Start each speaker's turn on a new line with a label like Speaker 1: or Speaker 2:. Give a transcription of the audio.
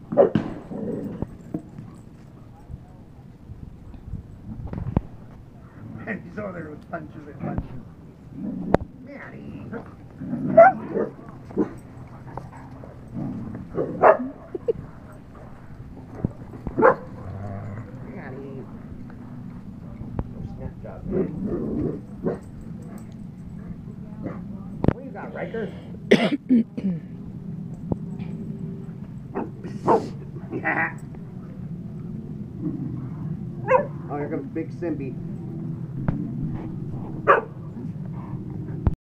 Speaker 1: And he's over there with punches and punches. Manny. Manny. Snap job, man. What you got, Riker? Yeah. Oh, here comes Big Simby.